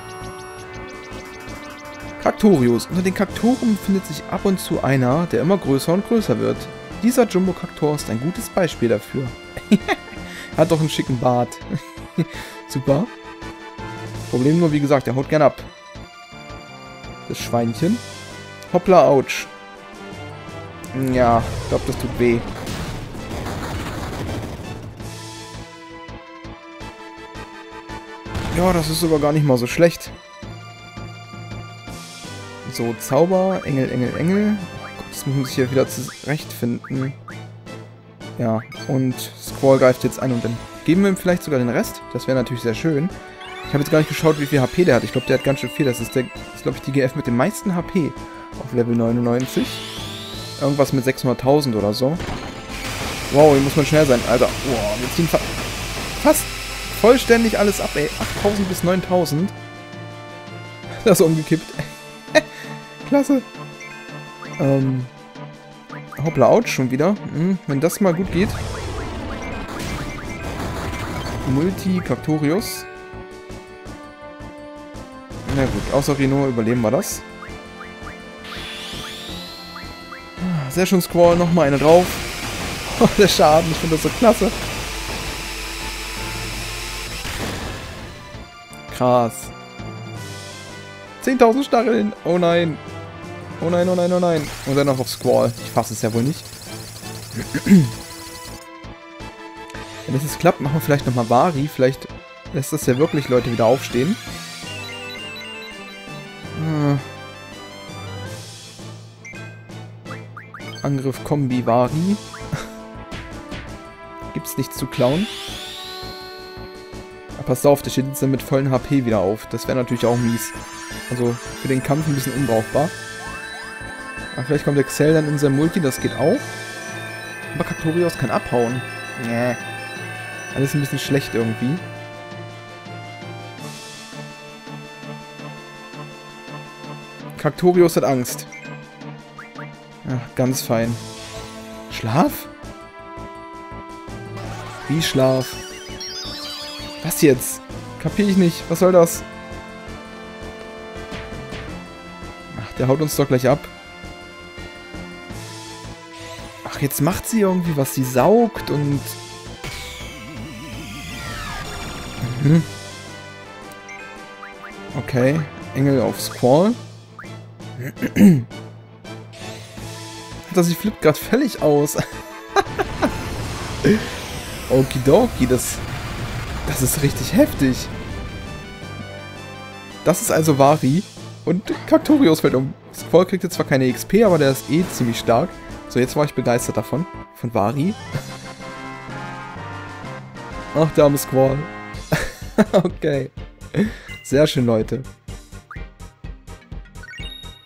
Kaktorius. Unter den Kaktoren befindet sich ab und zu einer, der immer größer und größer wird. Dieser Jumbo-Kaktor ist ein gutes Beispiel dafür. Hat doch einen schicken Bart. Super. Problem nur, wie gesagt, er haut gern ab. Das Schweinchen. Hoppla, ouch. Ja, ich glaube, das tut weh. Ja, das ist sogar gar nicht mal so schlecht. So, Zauber, Engel, Engel, Engel. Das muss man sich hier wieder zurechtfinden. Ja, und Squall greift jetzt an und dann geben wir ihm vielleicht sogar den Rest. Das wäre natürlich sehr schön. Ich habe jetzt gar nicht geschaut, wie viel H P der hat. Ich glaube, der hat ganz schön viel. Das ist, der, ist glaube ich, die G F mit dem meisten H P auf Level neunundneunzig. Irgendwas mit sechshunderttausend oder so. Wow, hier muss man schnell sein. Alter, wow, wir ziehen fa fast vollständig alles ab, ey. achttausend bis neuntausend. Das ist umgekippt. Klasse. Ähm. Hoppla, ouch, schon wieder. Hm, wenn das mal gut geht. Multi, Kaktorius. Na gut, außer Reno überleben wir das. Sehr schön, Squall. Nochmal eine drauf. Oh, der Schaden. Ich finde das so klasse. Krass. zehntausend Stacheln. Oh nein. Oh nein, oh nein, oh nein. Und dann noch auf Squall. Ich fasse es ja wohl nicht. Wenn es jetzt klappt, machen wir vielleicht nochmal Vari. Vielleicht lässt das ja wirklich Leute wieder aufstehen. Hm. Angriff Kombi Vari. Gibt's nichts zu klauen. Aber pass auf, der steht jetzt dann mit vollen H P wieder auf. Das wäre natürlich auch mies. Also für den Kampf ein bisschen unbrauchbar. Aber vielleicht kommt der Xell dann in sein Multi, das geht auch. Aber Kaktorius kann abhauen. Nee. Alles ein bisschen schlecht irgendwie. Kaktorius hat Angst. Ja, ganz fein. Schlaf? Wie Schlaf? Was jetzt? Kapier ich nicht. Was soll das? Ach, der haut uns doch gleich ab. Ach, jetzt macht sie irgendwie was. Sie saugt und... Mhm. Okay. Engel auf Squall. Das sie flippt gerade völlig aus. Okidoki, das, das ist richtig heftig. Das ist also Vari. Und Kaktorius fällt um. Squall kriegt jetzt zwar keine X P, aber der ist eh ziemlich stark. So, jetzt war ich begeistert davon. Von Vari. Ach, der arme Squall. Okay. Sehr schön, Leute.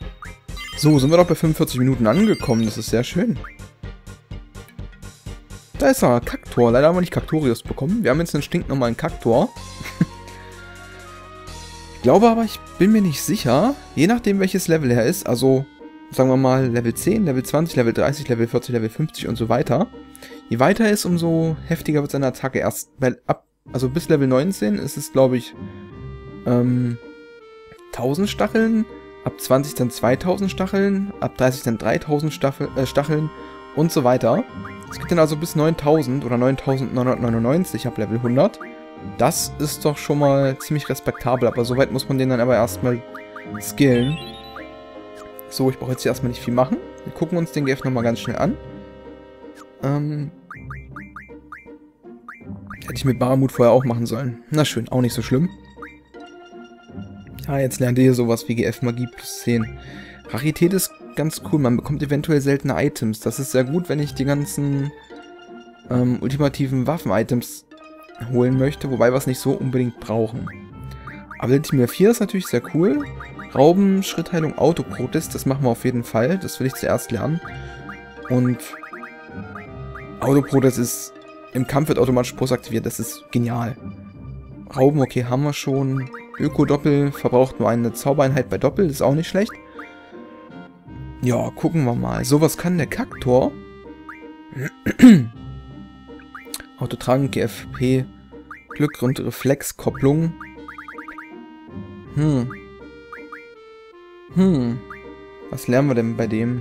So, sind wir doch bei fünfundvierzig Minuten angekommen. Das ist sehr schön. Da ist er, Kaktor. Leider haben wir nicht Kaktorius bekommen. Wir haben jetzt einen stinknormalen Kaktor. Ich glaube aber, ich bin mir nicht sicher. Je nachdem, welches Level er ist. Also, sagen wir mal, Level zehn, Level zwanzig, Level dreißig, Level vierzig, Level fünfzig und so weiter. Je weiter er ist, umso heftiger wird seine Attacke. Erst weil ab, also bis Level neunzehn ist es, glaube ich, ähm, tausend Stacheln. Ab zwanzig dann zweitausend Stacheln. Ab dreißig dann dreitausend Staffel, äh, Stacheln und so weiter. Es geht dann also bis neuntausend oder neuntausendneunhundertneunundneunzig ab Level hundert. Das ist doch schon mal ziemlich respektabel, aber soweit muss man den dann aber erstmal skillen. So, ich brauche jetzt hier erstmal nicht viel machen. Wir gucken uns den G F nochmal ganz schnell an. Ähm... Hätte ich mit Bahamut vorher auch machen sollen. Na schön, auch nicht so schlimm. Ja, jetzt lernt ihr hier sowas wie G F Magie plus zehn. Rarität ist ganz cool, man bekommt eventuell seltene Items. Das ist sehr gut, wenn ich die ganzen ähm, ultimativen Waffen-Items holen möchte, wobei wir es nicht so unbedingt brauchen. Ability vier ist natürlich sehr cool. Rauben, Schrittheilung, Autoprotest, das machen wir auf jeden Fall. Das will ich zuerst lernen. Und Autoprotest ist im Kampf wird automatisch Post aktiviert, das ist genial. Rauben, okay, haben wir schon. Öko-Doppel verbraucht nur eine Zaubereinheit bei Doppel, ist auch nicht schlecht. Ja, gucken wir mal. So, was kann der Kaktor? Autotragen, G F P, Glück und Reflexkopplung. Hm. Hm. Was lernen wir denn bei dem?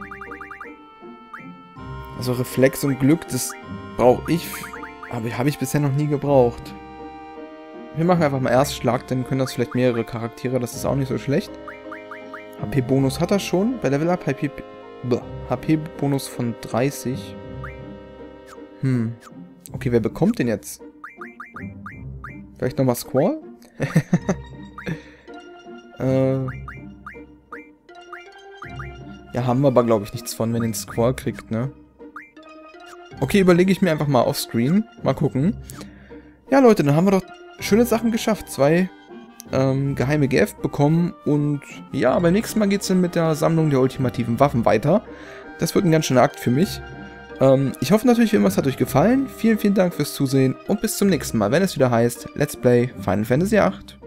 Also Reflex und Glück, das brauche ich, aber habe ich bisher noch nie gebraucht. Wir machen einfach mal Erstschlag, dann können das vielleicht mehrere Charaktere, das ist auch nicht so schlecht. H P-Bonus hat er schon, bei Level Up H P-Bonus von dreißig. Hm. Okay, wer bekommt den jetzt? Vielleicht nochmal Squall? äh... Ja, haben wir aber, glaube ich, nichts von, wenn den Squall kriegt, ne? Okay, überlege ich mir einfach mal offscreen. Mal gucken. Ja, Leute, dann haben wir doch schöne Sachen geschafft. Zwei ähm, geheime G F bekommen. Und ja, beim nächsten Mal geht es dann mit der Sammlung der ultimativen Waffen weiter. Das wird ein ganz schöner Akt für mich. Ähm, ich hoffe natürlich, wie immer, es hat euch gefallen. Vielen, vielen Dank fürs Zusehen und bis zum nächsten Mal, wenn es wieder heißt Let's Play Final Fantasy acht.